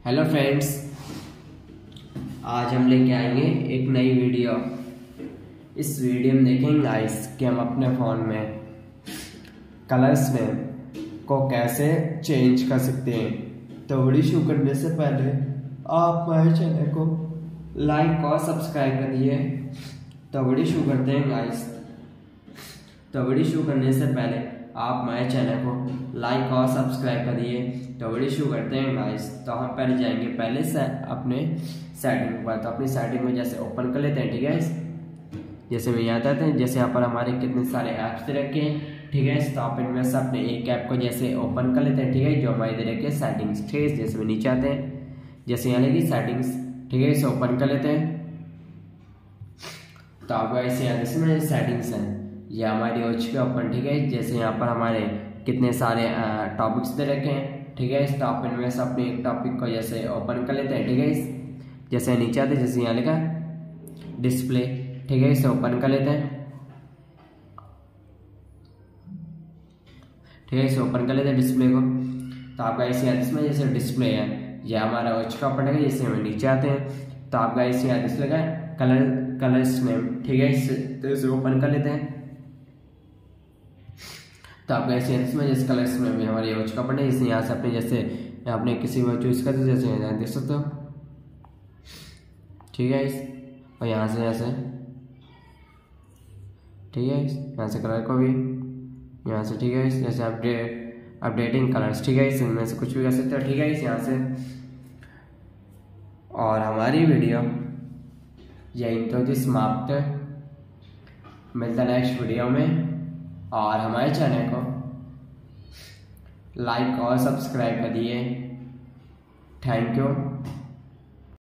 Hello friends, आज हम लेके आएंगे एक नई वीडियो। इस वीडियो में देखेंगे गाइस कि हम अपने फ़ोन में कलर्स में को कैसे चेंज कर सकते हैं। तो वीडियो शुरू करने से पहले आप हमारे चैनल को लाइक और सब्सक्राइब कर दिए। तो वीडियो शुरू करते हैं गाइस। तो वीडियो शुरू करने से पहले आप हमारे चैनल को लाइक और सब्सक्राइब कर दिए। तो वीडियो शुरू करते हैं गाइस। तो हम पहले जाएंगे पहले से अपने सेटिंग पर। तो अपनी सेटिंग में जैसे ओपन कर लेते हैं, ठीक है। जैसे मैं यहाँ आते हैं, जैसे यहाँ पर हमारे कितने सारे ऐप्स दे रखे हैं, ठीक है। तो आप इनमें से अपने एक ऐप को जैसे ओपन कर लेते हैं, ठीक है, जो हमारे दे रखे सेटिंग्स, ठीक है। जैसे मैं नीचे आते हैं, जैसे यहाँ लगी सेटिंग्स, ठीक है, इसे ओपन कर लेते हैं। तो आपको ऐसे यहाँ जैसे सेटिंग्स हैं, ये हमारी हो चुकी है ओपन, ठीक है। जैसे यहाँ पर हमारे कितने सारे टॉपिक्स दे रखे हैं, ठीक है। तो आप इनमें से अपने एक टॉपिक को जैसे ओपन कर लेते हैं, ठीक है। जैसे नीचे आते हैं, जैसे यहाँ लिखा डिस्प्ले, ठीक है, इसे ओपन कर लेते हैं, ठीक है। इसे ओपन कर लेते हैं डिस्प्ले को। तो आपका ऐसे यहाँ इसमें जैसे डिस्प्ले है, ये हमारा हो चुका ओपन है। जैसे हम नीचे आते हैं तो आपका ऐसे यहाँ डिस्प्ले का कलर्स नेम, ठीक है, इसे ओपन कर लेते हैं। तो आपका ऐसे इसमें जैसे कलर्स में भी हमारे यूज का पड़े, जैसे यहाँ से अपने जैसे आपने किसी में चूज कर जैसे यहाँ देख सकते हो, ठीक है। और यहाँ से ऐसे, ठीक है, यहाँ से कलर को भी यहाँ से, ठीक है, जैसे अपडेटिंग कलर्स, ठीक है, इसमें से कुछ भी कर सकते हो, ठीक है, इस यहाँ से। और हमारी वीडियो यही तो जी समाप्त है। मिलता नेक्स्ट वीडियो में, और हमारे चैनल को लाइक और सब्सक्राइब कर दिए। Thank you.